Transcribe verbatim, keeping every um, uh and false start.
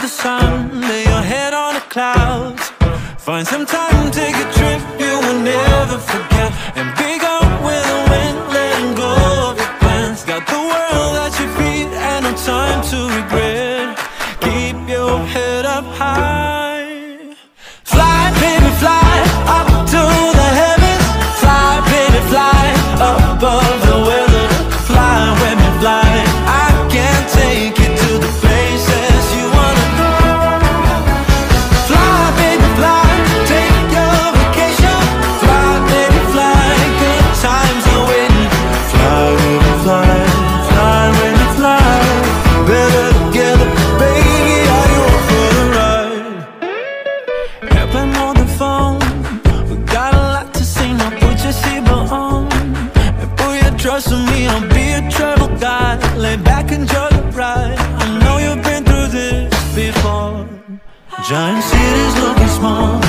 the sun, lay your head on the clouds. Find some time, take a trip you will never forget, and be gone with the wind, letting go of your plans. Got the world at your feet and no time to regret. Keep your head up high. Fly, baby, fly up to the heavens. Fly, baby, fly above the weather. Fly when you fly, I can take you to the places you wanna go. Fly, baby, fly, take your vacation. Fly, baby, fly, good times are waiting. Fly, baby, fly, fly when you fly. Better together, baby, are you up for the ride? Airplane on the phone, we got a lot to say, now put your seatbelt on. And put your trust in me, I'll be a travel guide. Lay back, enjoy the ride. I know you've been through this before. Giant cities looking small,